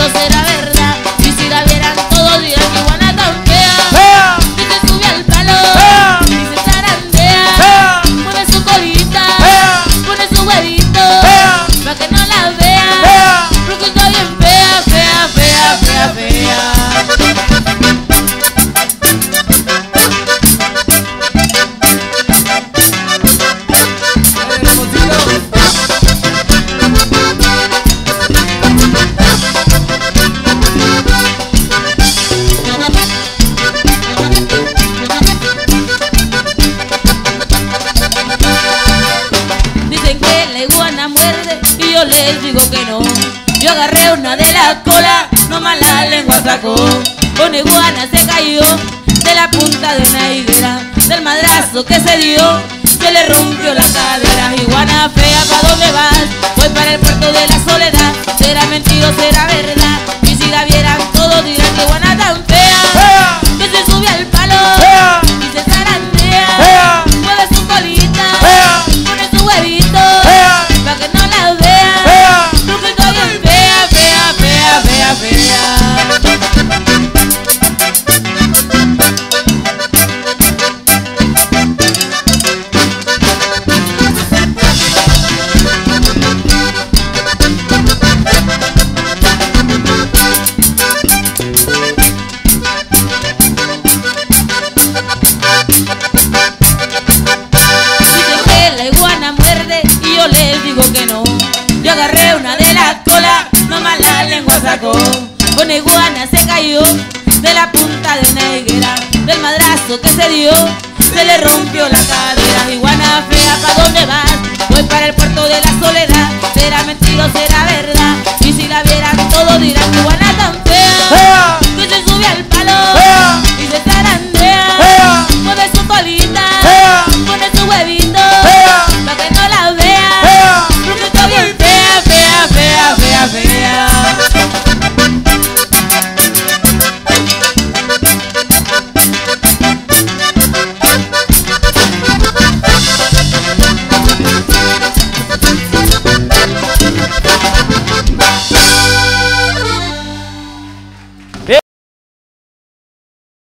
mentido, será verdad. Y si la vieran todos dirán que iguana tan fea. Y se sube al palo y se zarandea. Pone su colita, pone su huevito, pa' que no la vean, porque está bien fea, fea, fea, fea, fea. Yo les digo que no. Yo agarré una de la cola, nomás la lengua sacó. Una iguana se cayó de la punta de una higuera. Del madrazo que se dio, se le rompió la cadera. Iguana fea, ¿pa' dónde vas? Voy para el puerto de la Soledad. ¿Será mentira o será verdad? Y si la vieran todos dirán que iguana tan fea, que se sube al palo y se zarandea. Mueve su colita, pone su huevito, pa' que no la vean, porque está bien fea, fea, fea, fea, fea. Que no, yo agarré una de la cola, nomás la lengua sacó. Una iguana se cayó de la punta de una higuera. Del madrazo que se dio, se le rompió la cadera. Iguana fea, ¿pa' dónde vas? Voy para el puerto de la Soledad. ¿Será mentira o será verdad?